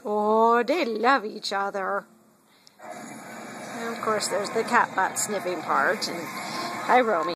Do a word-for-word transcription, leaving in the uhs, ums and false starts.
Oh, they love each other. And of course, there's the cat butt sniffing part. And hi, Romy.